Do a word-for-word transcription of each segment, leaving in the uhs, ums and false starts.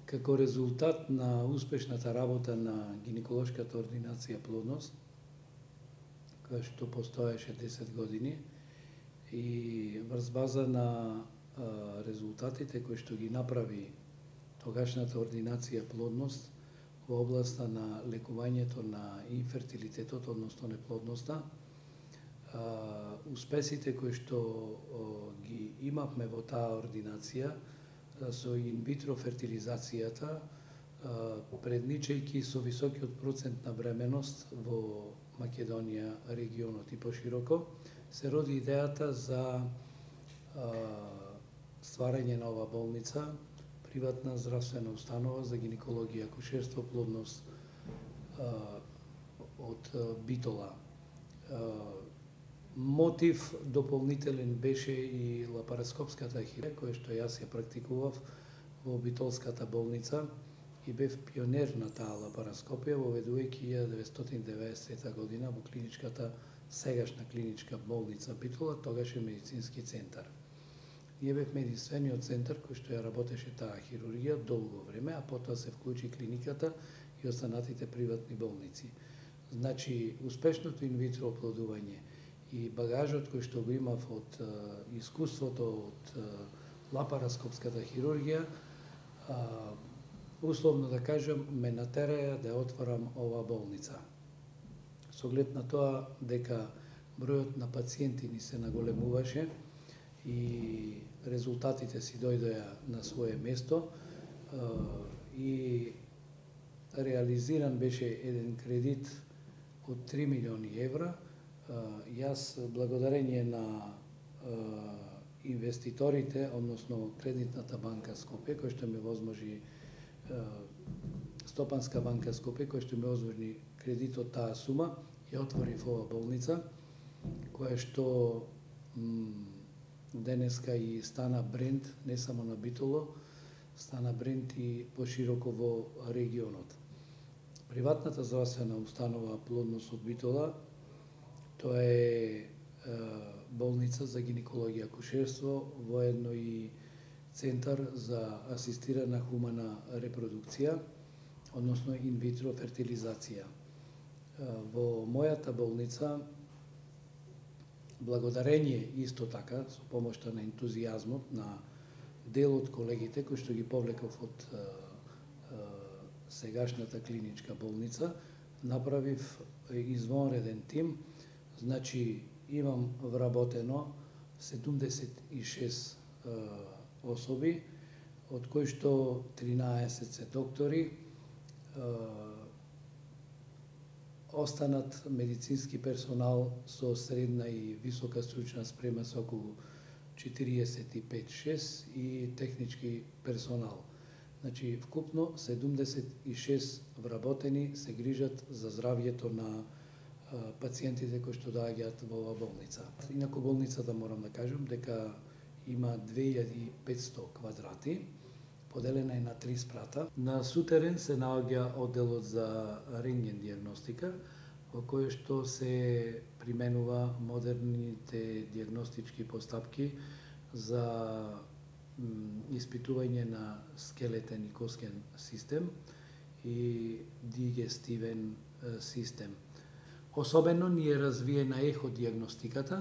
Како резултат на успешната работа на гинеколошката ординација Плодност, која што постоеше десет години, и врз база на а, резултатите кои што ги направи тогашната ординација Плодност во областа на лекувањето на инфертилитетот, односно неплодноста, а, успесите кои што о, ги имавме во таа ординација со инвитро фертилизацијата, предничајќи со високиот процент на бременост во Македонија, регионот и пошироко, се роди идејата за а, стварање на ова болница, приватна здравствена установа за гинекологија, акушерство, плодност а, од Битола. А, мотив дополнителен беше и лапароскопската хирургија, која што јас ја практикував во Битолската болница и бев пионер на таа лапароскопија, воведувајќи илјада деветстотини и деветдесет и трета година во клиничката, сегашна клиничка болница Битола, тогаш е медицински центар. Ние бевме единствениот центар кој што ја работеше таа хирургија долго време, а потоа се вклучи клиниката и останатите приватни болници. Значи, успешното инвитро оплодување и багажот кој што го имав од а, искуството од а, лапароскопската хирургија, а, условно да кажам, ме натераја да отворам ова болница. Со оглед на тоа дека бројот на пациенти ни се наголемуваше и резултатите си дојдоа на свое место, а, и реализиран беше еден кредит од три милиони евра. Јас, благодарение на инвеститорите, односно кредитната банка Скопје, која што ми возможи, Стопанска банка Скопје, која што ми возможи кредит од таа сума, ја отворив ова болница, која што денеска и стана бренд не само на Битоло, стана бренд и пошироко во регионот. Приватната здравствена установа Плодност од Битола, тоа е болница за гинекологија, акушерство, воедно и центар за асистирана хумана репродукција, односно инвитро фертилизација. Во мојата болница, благодарение исто така, со помошта на ентузијазмот на дел од колегите кои што ги повлеков од сегашната клиничка болница, направив извонреден тим. Значи, имам вработено седумдесет и шест особи, од кои што тринаесет се доктори, останат медицински персонал со средна и висока стручна спрема со околу четириесет и пет шест и технички персонал. Значи, вкупно седумдесет и шест вработени се грижат за здравјето на пациентите кои што доаѓаат во оваа болница. Инаку болницата, морам да кажам, дека има две илјади и петсто квадрати, поделена е на три спрата. На сутерен се наоѓа одделот за рентген диагностика, во кој што се применува модерните диагностички постапки за испитување на скелетен и коскен систем и дигестивен систем. Особено ни е развиена еходиагностиката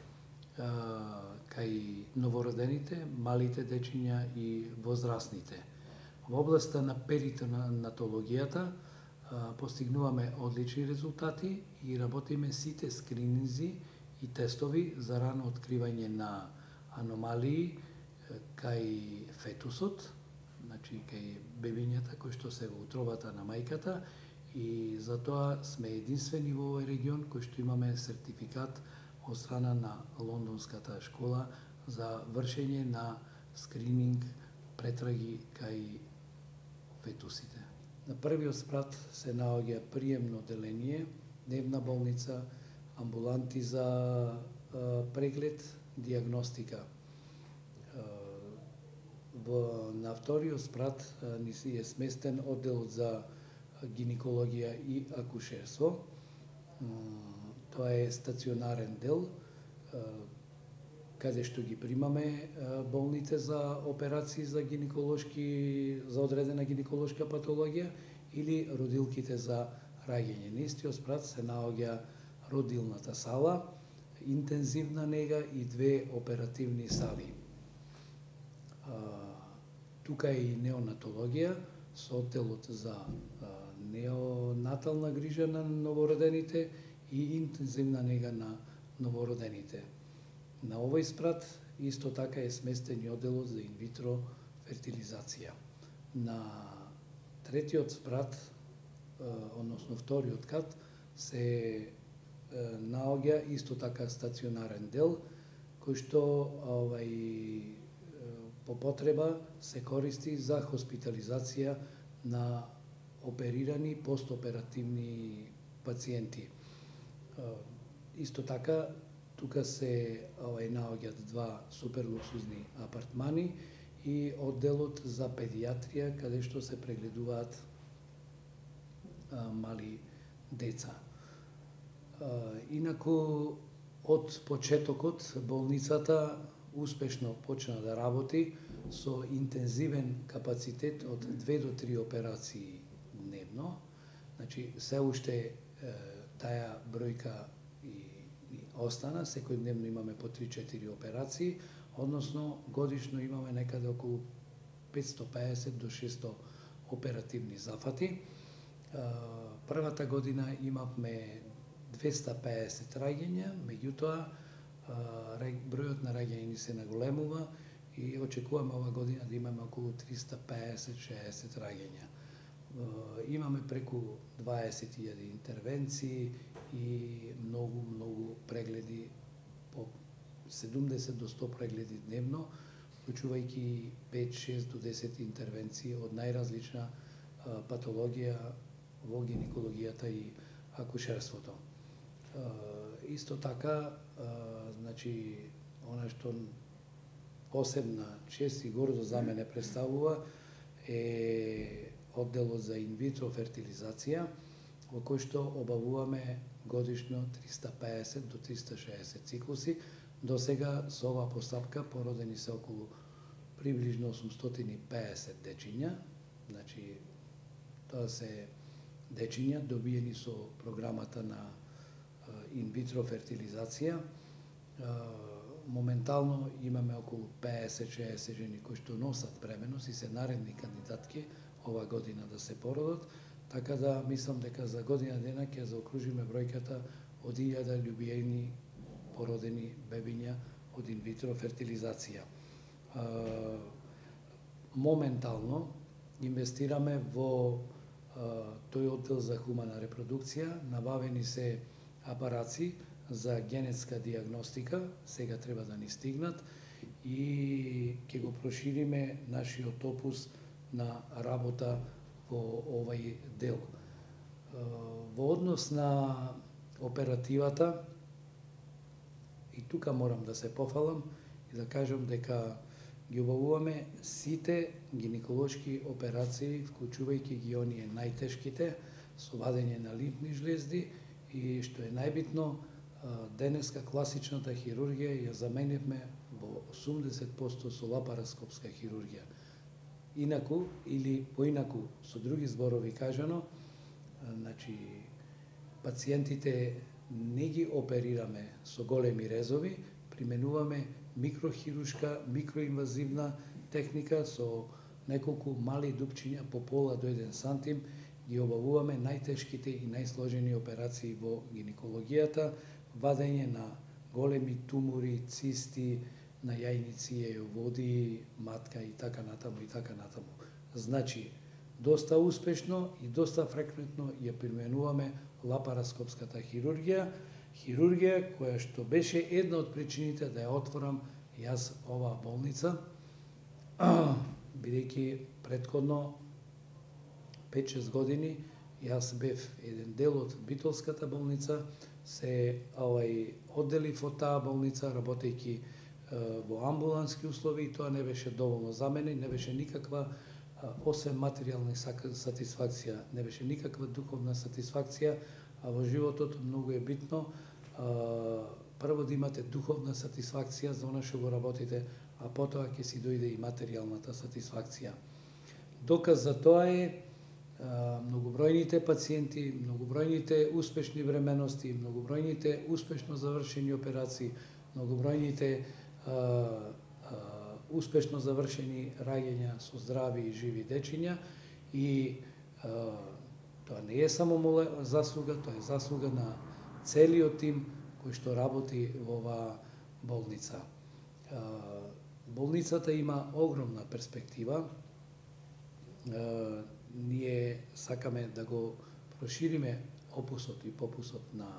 кај новородените, малите дечиња и возрастните. Во областа на перитонатологијата постигнуваме одлични резултати и работиме сите скрининзи и тестови за рано откривање на аномалии кај фетусот, значи кај бебињата кои што се во утробата на мајката, и затоа сме единствени во овој регион кој што имаме сертификат од страна на Лондонската школа за вршење на скрининг претраги кај фетусите. На првиот спрат се наоѓа приемно одделение, дневна болница, амбуланти за преглед, диагностика. Во на вториот спрат ни си е сместен одделот за гинекологија и акушерство. Тоа е стационарен дел, каде што ги примаме болните за операции за гинеколошки, за одредена гинеколошка патологија, или родилките за раѓање. На истиот спрат се наоѓа родилната сала, интензивна нега и две оперативни сали. Тука е и неонатологија со одделот за неонатална грижа на новородените и интензивна нега на новородените. На овој спрат исто така е сместен и одделот за инвитро фертилизација. На третиот спрат, односно вториот кат, се наоѓа исто така стационарен дел, кој што овај, по потреба се користи за хоспитализација на оперирани постоперативни пациенти. Исто така, тука се овај, наоѓаат два суперлуксузни апартмани и одделот за педиатрија, каде што се прегледуваат а, мали деца. А, инаку, од почетокот, болницата успешно почна да работи со интензивен капацитет од две до три операции дневно. Значи, се уште е, таа бројка и, и остана, секој дневно имаме по три-четири операции, односно годишно имаме некаде околу петстотини и педесет до шестоста оперативни зафати. Првата година имавме двеста и педесет раѓања, меѓутоа бројот на раѓања ни се наголемува и очекуваме ова година да имаме околу триста и педесет до шеесет раѓања. Имаме преку дваесет илјади интервенции и многу, многу прегледи, по седумдесет до сто прегледи дневно, вклучувајќи пет-шест до десет интервенции од најразлична патологија во гинекологијата и акушерството. Исто така, значи, она што посебна чест и гордост за мене представува е одделот за инвитро фертилизација, во кој што обавуваме годишно триста и педесет до триста и шеесет циклуси. До сега со оваа постапка породени се околу приближно осумстотини и педесет дечиња, значи тоа се дечиња добиени со програмата на инвитро фертилизација. Моментално имаме околу педесет до шеесет жени кои што носат бременност и се наредни кандидатки ова година да се породат, така да мислам дека за година дена ќе заокружиме бројката од илјада љубиени породени бебиња од инвитро фертилизација. Моментално инвестираме во тој оддел за хумана репродукција, набавени се апараци за генетска диагностика, сега треба да ни стигнат и ќе го прошириме нашиот опус на работа во овај дел. Во однос на оперативата, и тука морам да се пофалам и да кажам дека ги обавуваме сите гинеколошки операции, вклучувајќи ги оние најтешките, со вадење на лимфни жлезди и, што е најбитно, денеска класичната хирургија ја заменивме во осумдесет проценти со лапароскопска хирургија. Инаку, или поинаку, со други зборови кажано, значи, пациентите не ги оперираме со големи резови, применуваме микрохирушка, микроинвазивна техника со неколку мали дупчиња по пола до еден сантим, ги обавуваме најтешките и најсложени операции во гинекологијата, вадење на големи тумори, цисти, на јајници, јајоводи, матка и така натаму и така натаму. Значи, доста успешно и доста фреквентно ја применуваме лапароскопската хирургија, хирургија која што беше една од причините да ја отворам јас оваа болница, бидејќи претходно пет-шест години јас бев еден дел од Битолската болница, се овај одделив од таа болница работејќи во амбулански услови и тоа не беше доволно за мене, не беше никаква, освен материјална сатисфакција, не беше никаква духовна сатисфакција, а во животот многу е битно прво да имате духовна сатисфакција за она што го работите, а потоа ќе си дојде и материјалната сатисфакција. Доказ за тоа е многобројните пациенти, многобројните успешни времености, многобројните успешно завршени операции, многобројните а, а, успешно завршени раѓања со здрави и живи дечиња и а, тоа не е само моле, заслуга, тоа е заслуга на целиот тим кој што работи во оваа болница. А, болницата има огромна перспектива. А, ние сакаме да го прошириме опусот и попусот на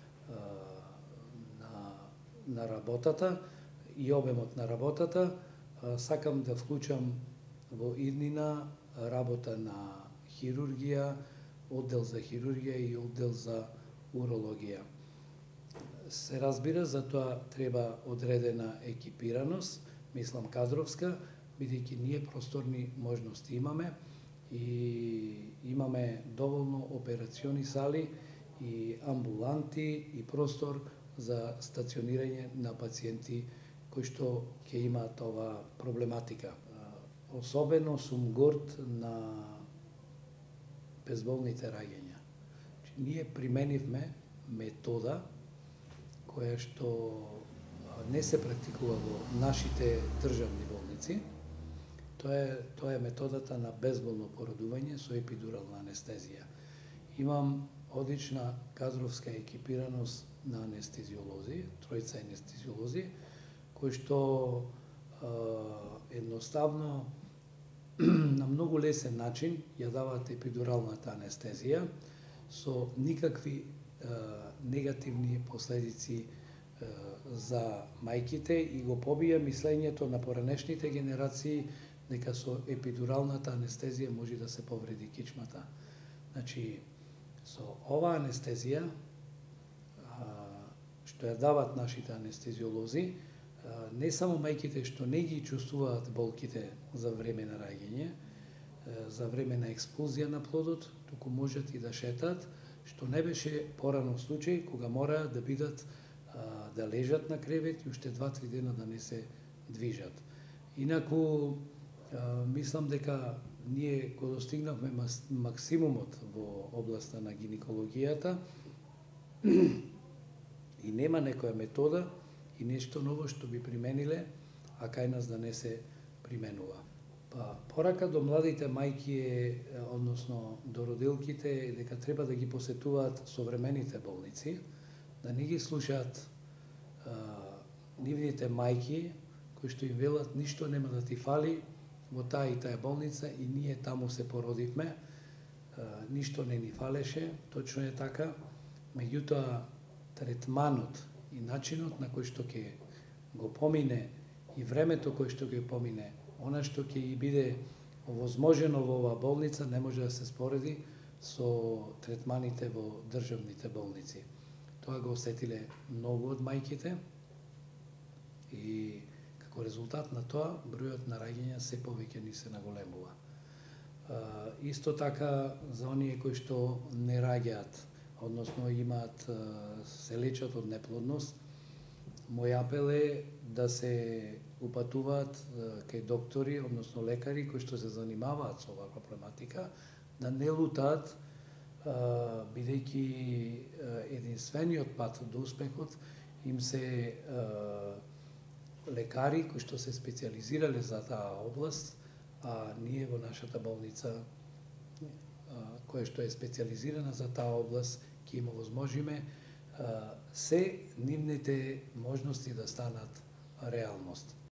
на на работата и обемот на работата. Сакам да вклучам во иднина работа на хирургија, оддел за хирургија и оддел за урологија. Се разбира, за тоа треба одредена екипираност, мислам кадровска, бидејќи ние просторни можности имаме и имаме доволно операциони сали и амбуланти и простор за стационирање на пациенти кои што ќе имаат оваа проблематика. Особено сум горд на безболните раѓања. Ние применивме метода која што не се практикува во нашите државни болници. Тоа е, тоа е методата на безболно породување со епидурална анестезија. Имам одлична кадровска екипираност на анестезиолози, тројца анестезиолози, кои што е, едноставно на многу лесен начин ја даваат епидуралната анестезија со никакви е, негативни последици е, за мајките и го побија мислењето на поранешните генерации дека со епидуралната анестезија може да се повреди кичмата. Значи, со оваа анестезија, што ја дават нашите анестезиолози, не само мајките што не ги чувствуваат болките за време на раѓање, за време на експулзија на плодот, туку можат и да шетаат, што не беше порано случај кога мораа да бидат да лежат на кревет и уште два-три дена да не се движат. Инаку, мислам дека ние го достигнавме максимумот во областа на гинекологијата и нема некоја метода и нешто ново што би примениле, а кај нас да не се применува. Па, порака до младите мајки е, односно до родилките, е дека треба да ги посетуваат современите болници, да не ги слушаат а, нивните мајки, кои што им велат ништо нема да ти фали во таа и таа болница и ние таму се породивме, а, ништо не ни фалеше, точно е така, меѓутоа третманот и начинот на кој што ќе го помине и времето кој што ќе помине, она што ќе и биде овозможено во оваа болница не може да се спореди со третманите во државните болници. Тоа го осетиле многу од мајките и како резултат на тоа бројот на раѓања се повеќе ни се наголемува. Исто така за оние кои што не раѓаат, односно имаат, се лечат од неплодност, мој апел е да се упатуваат кај доктори, односно лекари кои што се занимаваат со оваа проблематика, да не лутаат, бидејќи единствениот пат до успехот им се лекари кои што се специализирале за таа област, а ние во нашата болница која што е специализирана за таа област, ќе им овозможиме се нивните можности да станат реалност.